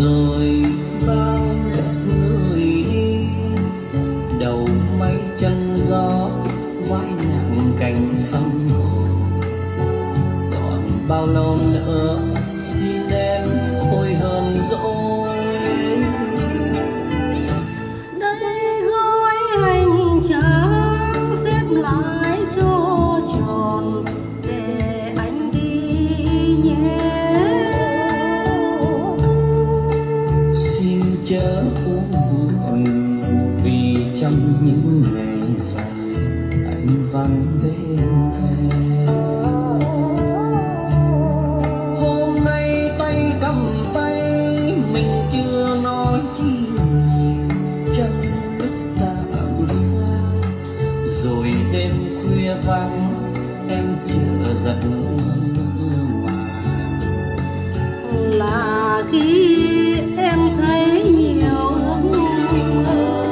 rồi bao lớp người đi, đầu mây chân gió vai nặng cành sông hồ. Còn bao lâu nữa xin em thôi hờn dỗi. Đây gói hành trang xếp lại cho tròn để anh đi nhé. Xin chớ buồn vì trong những ngày dài anh vắng bên em. Hôm nay tay cầm tay mình chưa nói chi nhiều, chân bước tạm xa rồi đêm khuya vắng em chờ giấc mơ mà. Là khi em thấy nhiều ước mơ,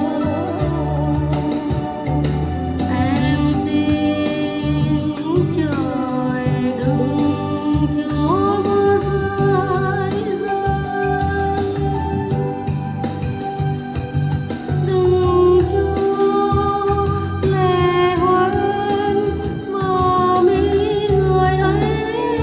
em xin trời đừng cho mưa rơi rơi, đừng cho lệ hoen mờ mi người ấy.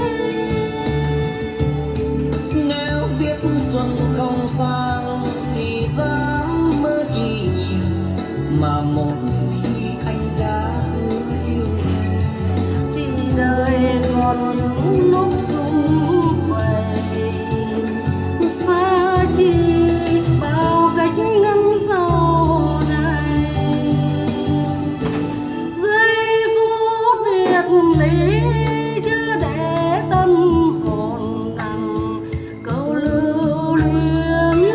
Nếu biết xuân không sang thì dám mơ chi nhiều, mà một khi anh đã yêu em Thì đời còn những lúc sum vầy, xa chi bao cách ngăn sau này. Giây phút biệt ly chưa để tâm hồn đằng câu lưu luyến.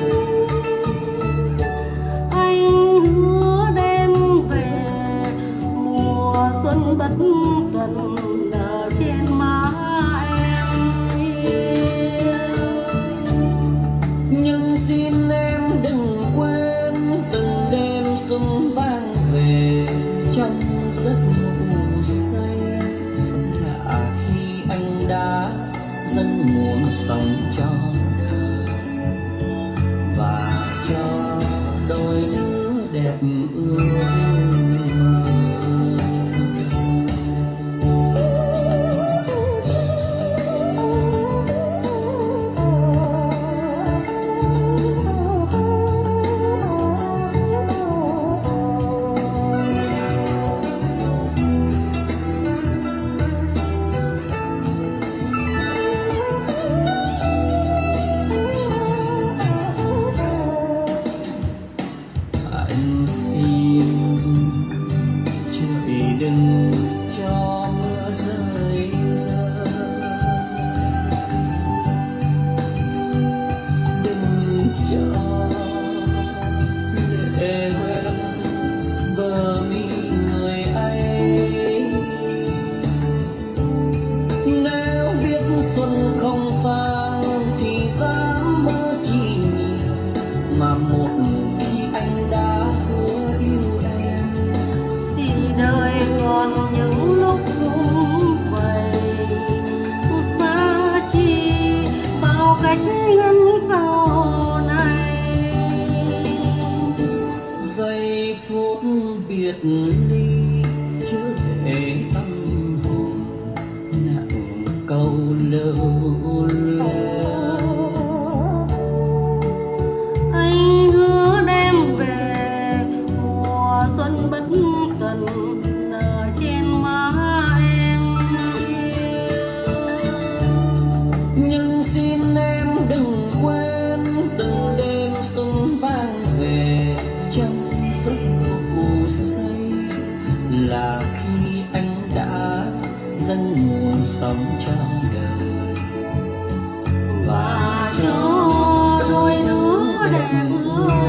Anh hứa đem về mùa xuân bất tuần nở trên má em yêu. nhưng xin em đừng quên từng đêm xuân vang về trong giấc ngủ say, là khi anh đã dâng nguồn sống cho đời và cho đôi đứa đẹp ước mơ. Anh xin trời đừng cho mưa rơi rơi, đừng cho lệ hoen bờ mi người ấy. Nếu biết xuân không sang thì dám mơ chi nhiều, mà một khi anh đã hứa yêu em Thì đời còn những lúc sum vầy, xa chi bao cách ngăn sau này. giây phút biệt ly chưa để tâm hồn nặng câu lưu luyến. Anh hứa đem về mùa xuân bất tần nở trên má em yêu. Nhưng xin em đừng quên từng đêm xuân vang về trong giấc ngủ say, là khi anh đã dâng nguồn sống cho đời và cho đôi đứa đẹp ước